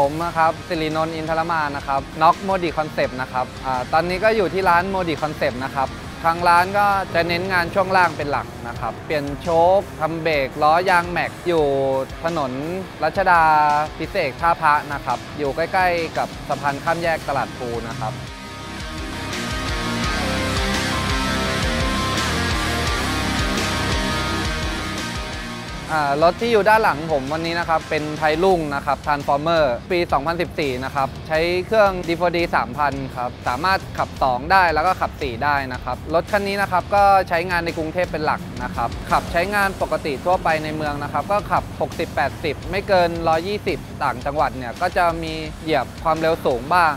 ผมนะครับสิรินนท์อินทรมานะครับน็อกโมดิคอนเซปต์นะครับตอนนี้ก็อยู่ที่ร้านโมดิคอนเซปต์นะครับทางร้านก็จะเน้นงานช่วงล่างเป็นหลักนะครับเปลี่ยนโชคทำเบรกล้อยางแม็กอยู่ถนนรัชดาพิเศษท่าพระนะครับอยู่ใกล้ๆกับสะพานข้ามแยกตลาดพลูนะครับรถที่อยู่ด้านหลังผมวันนี้นะครับเป็นไทรุ่งนะครับ Transformer ปี 2014 นะครับใช้เครื่อง D4D 3000 ครับสามารถขับ 2 ได้แล้วก็ขับ 4 ได้นะครับรถคันนี้นะครับก็ใช้งานในกรุงเทพเป็นหลักนะครับขับใช้งานปกติทั่วไปในเมืองนะครับก็ขับ 60-80 ไม่เกิน 120 ต่างจังหวัดเนี่ยก็จะมีเหยียบความเร็วสูงบ้าง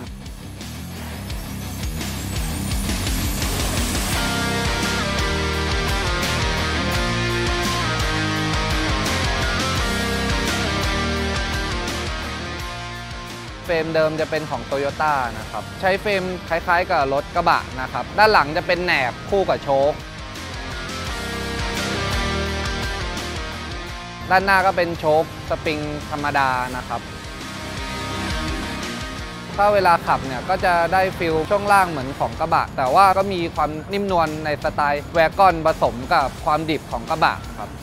เฟรมเดิมจะเป็นของ Toyota นะครับใช้เฟรมคล้ายๆกับรถกระบะนะครับด้านหลังจะเป็นแหนบคู่กับโช๊คด้านหน้าก็เป็นโช๊คสปริงธรรมดานะครับถ้าเวลาขับเนี่ยก็จะได้ฟิลช่วงล่างเหมือนของกระบะแต่ว่าก็มีความนิ่มนวลในสไตล์แวกอนผสมกับความดิบของกระบะครับ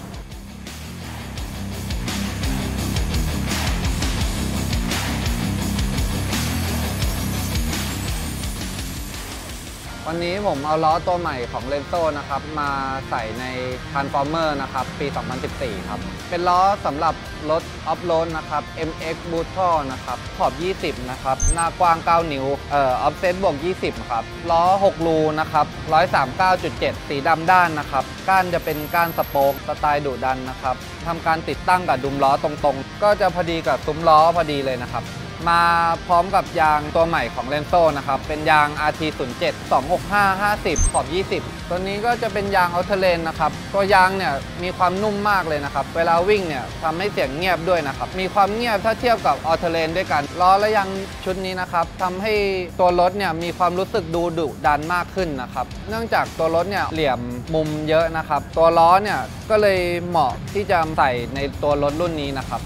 วันนี้ผมเอาล้อตัวใหม่ของ Renzo นะครับมาใส่ใน Transformer นะครับปี 2014 ครับเป็นล้อสำหรับรถออฟโรดนะครับ MX Brutal นะครับขอบ 20 นะครับหน้ากว้าง 9 นิ้วoffset บวก 20 ครับล้อ 6 รูนะครับ 139.7 สีดำด้านนะครับก้านจะเป็นก้านสโป๊กสไตล์ดุดันนะครับทำการติดตั้งกับดุมล้อตรงๆก็จะพอดีกับซุ้มล้อพอดีเลยนะครับมาพร้อมกับยางตัวใหม่ของ Renzo นะครับเป็นยาง RT07 265/50 ขอบ 20 ตัวนี้ก็จะเป็นยางอัลเทอร์เลนนะครับตัวยางเนี่ยมีความนุ่มมากเลยนะครับเวลาวิ่งเนี่ยทำให้เสียงเงียบด้วยนะครับมีความเงียบถ้าเทียบกับอัลเทอร์เลนด้วยกันล้อและยางชุดนี้นะครับทำให้ตัวรถเนี่ยมีความรู้สึกดูดุดันมากขึ้นนะครับเนื่องจากตัวรถเนี่ยเหลี่ยมมุมเยอะนะครับตัวล้อเนี่ยก็เลยเหมาะที่จะใส่ในตัวรถรุ่นนี้นะครับ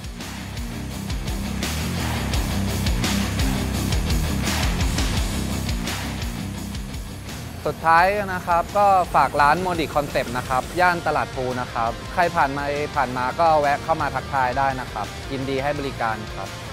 สุดท้ายนะครับก็ฝากร้านโมดิคอนเซปต์นะครับย่านตลาดพลูนะครับใครผ่านมาก็แวะเข้ามาทักทายได้นะครับยินดีให้บริการครับ